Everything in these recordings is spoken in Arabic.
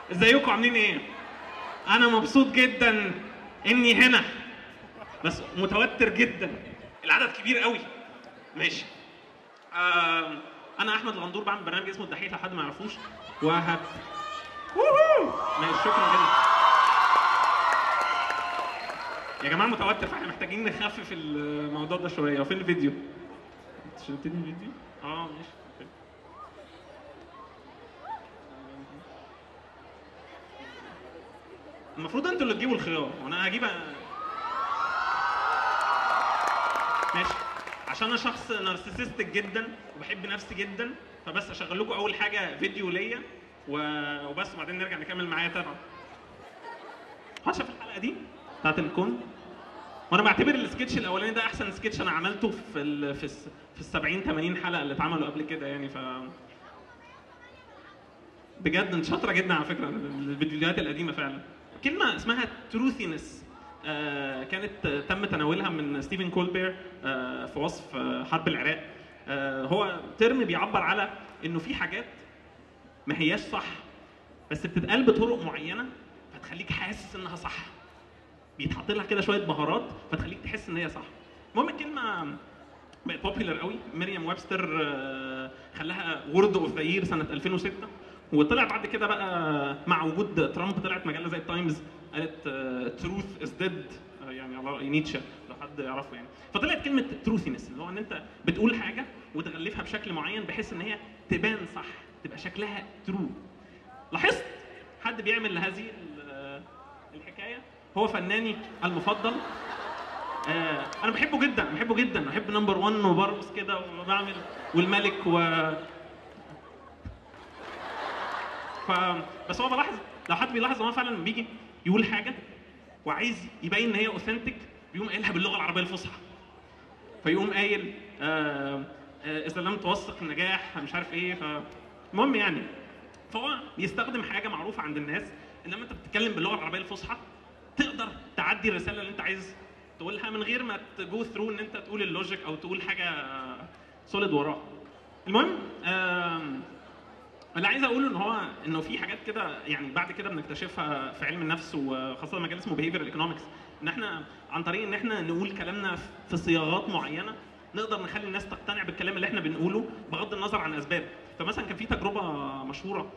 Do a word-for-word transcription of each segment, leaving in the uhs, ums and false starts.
ازيكم عاملين ايه؟ انا مبسوط جدا اني هنا، بس متوتر جدا، العدد كبير قوي. ماشي. آه انا احمد الغندور، بعمل برنامج اسمه الدحيح لحد ما يعرفوش، وهب ووهو. ماشي، شكرا جدا يا جماعه. متوتر، فاحنا محتاجين نخفف الموضوع ده شويه. وفين الفيديو؟ شلتني الفيديو؟ اه ماشي. المفروض انتوا اللي تجيبوا الخيار وانا هجيب. ماشي. عشان انا شخص نارسيسستك جدا وبحب نفسي جدا، فبس اشغل لكم اول حاجه فيديو ليا وبس، وبعدين نرجع نكمل معايا تبع. حد شاف الحلقه دي بتاعت الكون؟ وانا بعتبر السكتش الاولاني ده احسن سكتش انا عملته في ال في ال في ال سبعين ثمانين حلقه اللي اتعملوا قبل كده يعني. ف بجد انت شاطره جدا على فكره، الفيديوهات القديمه فعلا. كلمه اسمها تروثينس آه كانت تم تناولها من ستيفن كولبير آه في وصف آه حرب العراق. آه هو ترم بيعبر على انه في حاجات ما هياش صح، بس بتتقال بطرق معينه فتخليك حاسس انها صح. بيتحط لها كده شويه بهارات فتخليك تحس ان هي صح. المهم الكلمه بقت بوبيلر قوي. مريم ويبستر آه خلاها وورد اوف ذا يير سنه ألفين وستة، وطلع بعد كده بقى مع وجود ترامب طلعت مجله زي التايمز قالت تروث از ديد، يعني على راي نيتشه لو حد يعرفه يعني. فطلعت كلمه تروثينس اللي هو ان انت بتقول حاجه وتغلفها بشكل معين بحيث ان هي تبان صح، تبقى شكلها ترو. لاحظت حد بيعمل هذه الحكايه؟ هو فناني المفضل. آه انا بحبه جدا، بحبه جدا، بحب نمبر واحد وبرقص كده وبعمل والملك و ف بس هو بلاحظ لو حد بيلاحظ ان هو فعلا بيجي يقول حاجه وعايز يبين ان هي اوثنتيك بيقوم قايلها باللغه العربيه الفصحى. فيقوم قايل آه آه اذا لم توثق النجاح مش عارف ايه. فالمهم يعني فهو بيستخدم حاجه معروفه عند الناس ان لما انت بتتكلم باللغه العربيه الفصحى تقدر تعدي الرساله اللي انت عايز تقولها من غير ما تجو ثرو ان انت تقول اللوجيك او تقول حاجه سوليد وراها. المهم آه اللي عايز اقوله ان هو انه في حاجات كده يعني بعد كده بنكتشفها في علم النفس وخاصه مجال اسمه behavioral economics، ان احنا عن طريق ان احنا نقول كلامنا في صياغات معينه نقدر نخلي الناس تقتنع بالكلام اللي احنا بنقوله بغض النظر عن اسباب. فمثلا كان في تجربه مشهوره،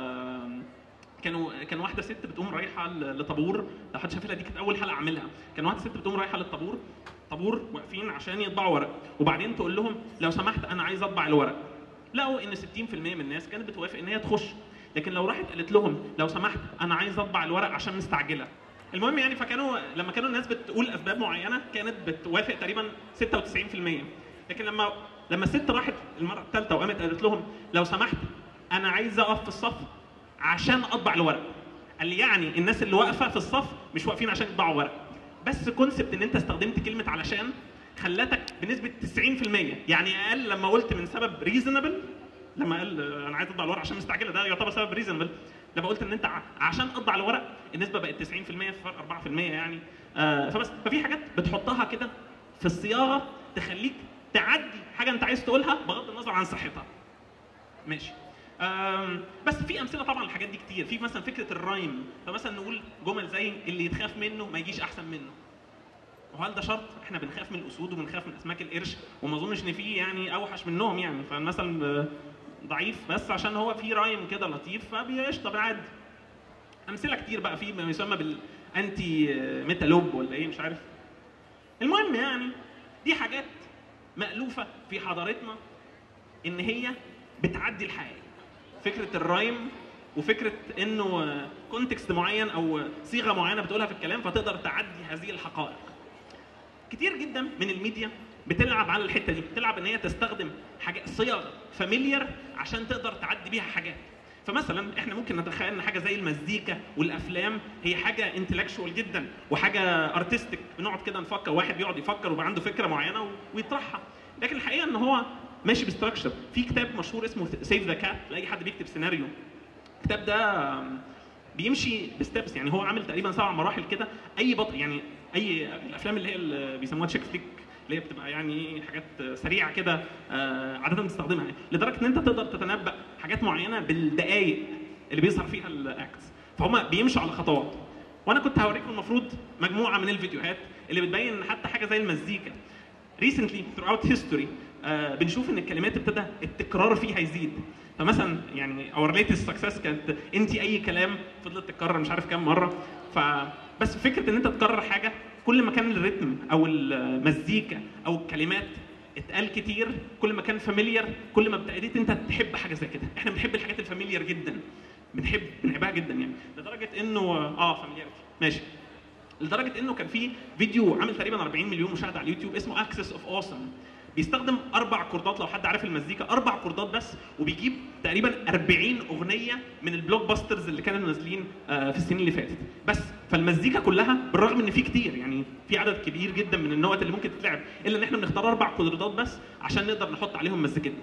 كانوا كان واحده ست بتقوم رايحه لطابور، لو حد شافها دي كانت اول حلقه اعملها. كان واحده ست بتقوم رايحه للطابور، طابور واقفين عشان يطبعوا ورق، وبعدين تقول لهم لو سمحت انا عايز اطبع الورق. لقوا ان ستين في المية من الناس كانت بتوافق ان هي تخش، لكن لو راحت قالت لهم لو سمحت انا عايز اطبع الورق عشان مستعجله. المهم يعني فكانوا لما كانوا الناس بتقول اسباب معينه كانت بتوافق تقريبا ستة وتسعين في المية. لكن لما لما الست راحت المره الثالثه وقامت قالت لهم لو سمحت انا عايز اقف في الصف عشان اطبع الورق، قال لي يعني الناس اللي واقفه في الصف مش واقفين عشان يطبعوا ورق. بس كونسبت ان انت استخدمت كلمه علشان خلتك بنسبه تسعين في المية، يعني اقل لما قلت من سبب ريزونبل، لما قال انا عايز اطبع الورق عشان مستعجله ده يعتبر سبب ريزونبل. لما قلت ان انت عشان تطبع الورق النسبه بقت تسعين في المية، في فرق أربعة في المية يعني. آه فبس ففي حاجات بتحطها كده في الصياغه تخليك تعدي حاجه انت عايز تقولها بغض النظر عن صحتها. ماشي. بس في امثله طبعا الحاجات دي كتير. في مثلا فكره الرايم، فمثلا نقول جمل زي اللي يتخاف منه ما يجيش احسن منه. وهل ده شرط؟ احنا بنخاف من الاسود وبنخاف من اسماك القرش وما اظنش ان في يعني اوحش منهم يعني، فالمثل ضعيف بس عشان هو في رايم كده لطيف فبيقشطه بالعادي. امثله كتير بقى في ما يسمى بالانتي ميتالوب ولا ايه مش عارف. المهم يعني دي حاجات مألوفه في حضارتنا ان هي بتعدي الحقائق. فكره الرايم وفكره انه كونتكست معين او صيغه معينه بتقولها في الكلام فتقدر تعدي هذه الحقائق. كتير جدا من الميديا بتلعب على الحته دي، بتلعب ان هي تستخدم حاجه صيغ فاميليار عشان تقدر تعدي بيها حاجات. فمثلا احنا ممكن نتخيل ان حاجه زي المزيكا والافلام هي حاجه انتلكشوال جدا وحاجه ارتستيك، بنقعد كده نفكر، واحد بيقعد يفكر ويبقى عنده فكره معينه ويطرحها. لكن الحقيقه ان هو ماشي بستراكشر. في كتاب مشهور اسمه سيف ذا كات لاي حد بيكتب سيناريو. الكتاب ده بيمشي بستبس، يعني هو عامل تقريبا سبع مراحل كده. اي بطل يعني اي الافلام اللي هي اللي بيسموها تشيك فليك اللي هي بتبقى يعني حاجات سريعه كده عاده بتستخدمها لدرجه ان انت تقدر تتنبأ حاجات معينه بالدقائق اللي بيظهر فيها الاكتس. فهم بيمشوا على خطوات. وانا كنت هوريكم المفروض مجموعه من الفيديوهات اللي بتبين ان حتى حاجه زي المزيكا recently throughout history آه بنشوف ان الكلمات ابتدى التكرار فيها يزيد. فمثلا يعني اور ليتست سكسس كانت انت اي كلام فضلت تتكرر مش عارف كام مره. فبس فكره ان انت تكرر حاجه كل ما كان الريتم او المزيكا او الكلمات اتقال كتير كل ما كان فاميليار كل ما ابتديت انت تحب حاجه زي كده. احنا بنحب الحاجات الفاميليار جدا، بنحب بنحبها جدا يعني لدرجه انه اه فاميليارتي ماشي لدرجه انه كان في فيديو عامل تقريبا أربعين مليون مشاهده على اليوتيوب اسمه اكسس اوف اوسم. بيستخدم اربع كوردات لو حد عارف المزيكا، اربع كوردات بس، وبيجيب تقريبا أربعين اغنيه من البلوك باسترز اللي كانوا نازلين في السنين اللي فاتت بس. فالمزيكا كلها بالرغم ان في كتير يعني في عدد كبير جدا من النوت اللي ممكن تتلعب الا ان احنا بنختار اربع كوردات بس عشان نقدر نحط عليهم مزيكتنا.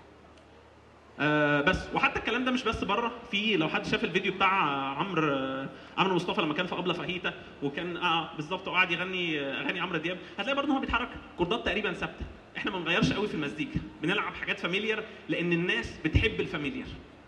آه بس وحتى الكلام ده مش بس بره، في لو حد شاف الفيديو بتاع عمرو آه عمرو مصطفى لما كان في ابله فاهيتا وكان اه بالظبط وقعد يغني اغاني عمرو دياب، هتلاقي برضه هو بيتحرك كوردات تقريبا ثابته. احنا ما بنغيرش قوي في المزيكا، بنلعب حاجات فاميليار لان الناس بتحب الفاميليار.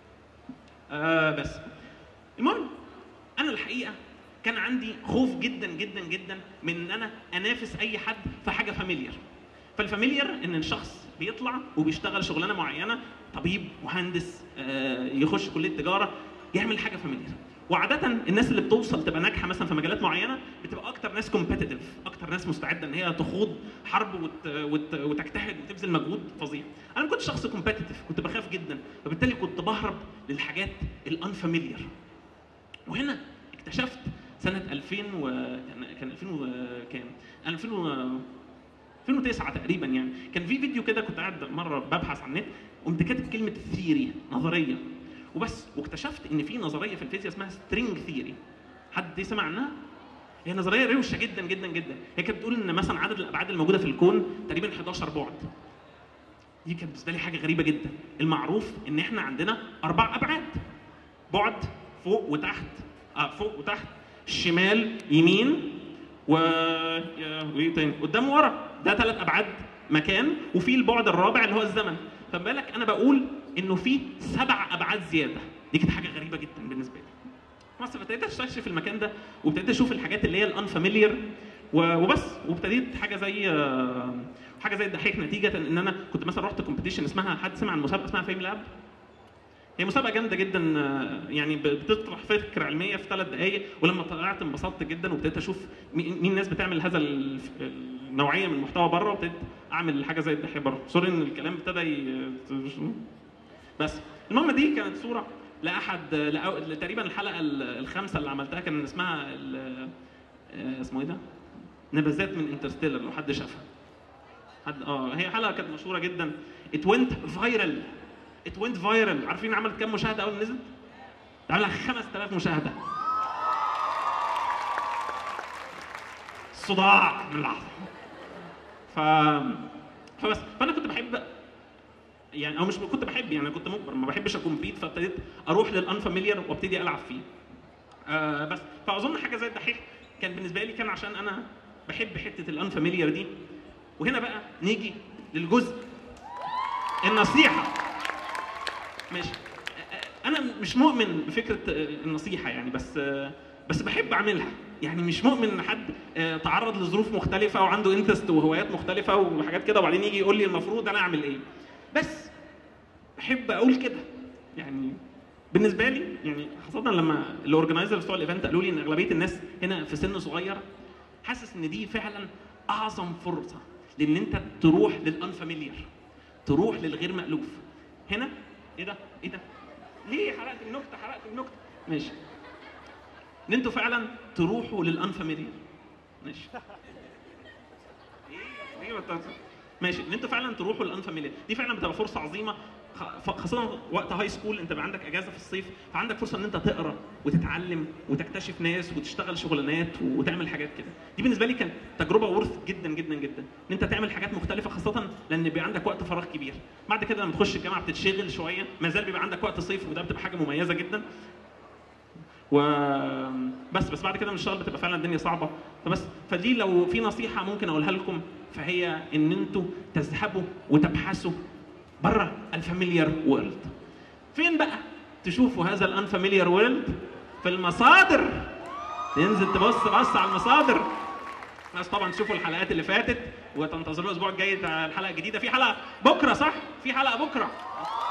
آه بس المهم انا الحقيقه كان عندي خوف جدا جدا جدا من ان انا انافس اي حد في حاجه فاميليار. فالفاميليار ان الشخص بيطلع وبيشتغل شغلانه معينه، طبيب، مهندس، آه يخش كليه تجاره، يعمل حاجه فاميليار. وعاده الناس اللي بتوصل تبقى ناجحه مثلا في مجالات معينه بتبقى اكتر ناس كومبيتيتيف، اكتر ناس مستعده ان هي تخوض حرب وت... وت... وتجتهد وتبذل مجهود فظيع. انا ما كنتش شخص كومبيتيتيف، كنت بخاف جدا، فبالتالي كنت بهرب للحاجات الانفاميليار. وهنا اكتشفت سنه ألفين و كان ألفين و كام ألفين و ألفين وتسعة تقريبا يعني، كان في فيديو كده كنت قاعد مره ببحث عن النت قمت كاتب كلمه ثيري، نظريه وبس، واكتشفت ان في نظريه في الفيزياء اسمها سترينج ثيري. حد سمع عنها؟ هي نظريه روشه جدا جدا جدا. هي كانت بتقول ان مثلا عدد الابعاد الموجوده في الكون تقريبا حداشر بعد. دي كانت بالنسبه لي حاجه غريبه جدا. المعروف ان احنا عندنا اربع ابعاد، بعد فوق وتحت، آه فوق وتحت، شمال يمين و وايه تاني قدام ورا. ده ثلاث ابعاد مكان، وفي البعد الرابع اللي هو الزمن. فما بالك انا بقول انه في سبع ابعاد زياده. دي كانت حاجه غريبه جدا بالنسبه لي. بس ابتديت استكشف المكان ده وابتديت اشوف الحاجات اللي هي الانفاميليار وبس، وابتديت حاجه زي حاجه زي الدحيح نتيجه ان انا كنت مثلا رحت كومبيتيشن اسمها، حد سمع عن مسابقه اسمها فيم لاب؟ هي مسابقه جامده جدا يعني بتطرح فكره علميه في ثلاث دقائق، ولما طلعت انبسطت جدا وابتديت اشوف مين الناس بتعمل هذا النوعيه من المحتوى بره، وابتديت اعمل حاجه زي الدحيح بره. سوري ان الكلام ابتدى ي... بس المهم دي كانت صوره لاحد لأ... تقريبا الحلقه الخامسه اللي عملتها كان اسمها ال... اسمه ايه ده؟ نبذات من انترستيلر، لو حد شافها. حد اه هي حلقه كانت مشهوره جدا. ات ونت فايرال ات ونت فايرال عارفين عملت كام مشاهده اول ما نزلت؟ عملها خمس آلاف مشاهده. صداع من اللحظه. ف فبس فانا كنت بحب يعني، او مش كنت بحب يعني، كنت مجبر، ما بحبش اكمبيت، فابتديت اروح للانفاميليار وابتدي العب فيه. آه بس فاظن حاجه زي الدحيح كان بالنسبه لي كان عشان انا بحب حته الانفاميليار دي. وهنا بقى نيجي للجزء النصيحه. ماشي، انا مش مؤمن بفكره النصيحه يعني، بس بس بحب اعملها يعني. مش مؤمن ان حد تعرض لظروف مختلفه وعنده انترست وهوايات مختلفه وحاجات كده وبعدين يجي يقول لي المفروض انا اعمل ايه. بس بحب اقول كده يعني. بالنسبه لي يعني خاصه لما الاورجنايزر بتوع الايفنت قالوا لي ان اغلبيه الناس هنا في سن صغير، حاسس ان دي فعلا اعظم فرصه لان انت تروح للانفاميليار، تروح للغير مألوف. هنا ايه ده؟ ايه ده؟ ليه حرقت النكته؟ حرقت النكته. ماشي. ان انتوا فعلا تروحوا للانفاميليار. ماشي. ايه؟ ليه بتاعت؟ ماشي، ان انتوا فعلا تروحوا للانفاميليار، دي فعلا بتبقى فرصه عظيمه، خاصه وقت هاي سكول انت بقى عندك اجازه في الصيف، فعندك فرصه ان انت تقرا وتتعلم وتكتشف ناس وتشتغل شغلانات وتعمل حاجات كده. دي بالنسبه لي كانت تجربه ورث جدا جدا جدا، ان انت تعمل حاجات مختلفه، خاصه لان بيبقى عندك وقت فراغ كبير. بعد كده لما تخش الجامعه بتتشغل شويه، ما زال بيبقى عندك وقت صيف وده بتبقى حاجه مميزه جدا. و بس بس بعد كده من الشغل بتبقى فعلا الدنيا صعبه. فبس فدي لو في نصيحه ممكن اقولها لكم، فهي ان انتوا تذهبوا وتبحثوا بره الفاميليار وورلد. فين بقى تشوفوا هذا الانفاميليار وورلد؟ في المصادر، تنزل تبص بص على المصادر. بس طبعا تشوفوا الحلقات اللي فاتت وتنتظروا الاسبوع الجاي الحلقه الجديده. في حلقه بكره صح؟ في حلقه بكره.